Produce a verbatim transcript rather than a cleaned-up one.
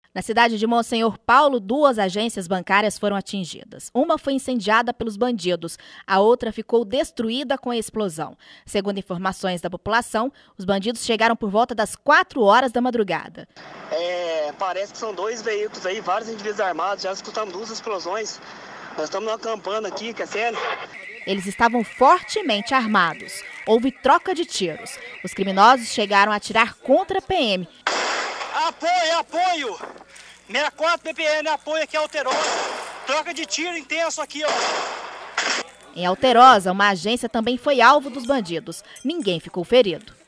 Na cidade de Monsenhor Paulo, duas agências bancárias foram atingidas. Uma foi incendiada pelos bandidos, a outra ficou destruída com a explosão. Segundo informações da população, os bandidos chegaram por volta das quatro horas da madrugada. É, parece que são dois veículos aí, vários indivíduos armados, já escutamos duas explosões. Nós estamos numa campana aqui, que é sério. Eles estavam fortemente armados. Houve troca de tiros. Os criminosos chegaram a atirar contra a P M. Apoio, apoio! sessenta e quatro B P M, apoio aqui Alterosa. Troca de tiro intenso aqui, ó. Em Alterosa, uma agência também foi alvo dos bandidos. Ninguém ficou ferido.